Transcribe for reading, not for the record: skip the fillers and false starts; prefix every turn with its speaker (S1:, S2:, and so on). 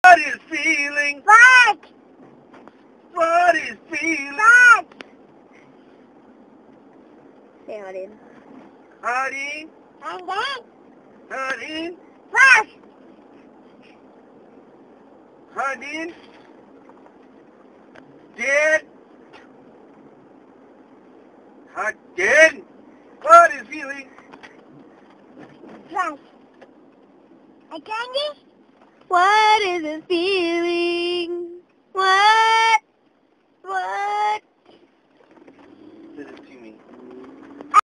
S1: What is feeling?
S2: What?
S1: What is feeling?
S2: What? Say Odin.
S1: Honey,
S2: And then?
S1: honey,
S2: What?
S1: honey, dead, dead. What is feeling?
S2: What? A candy? What is it feeling?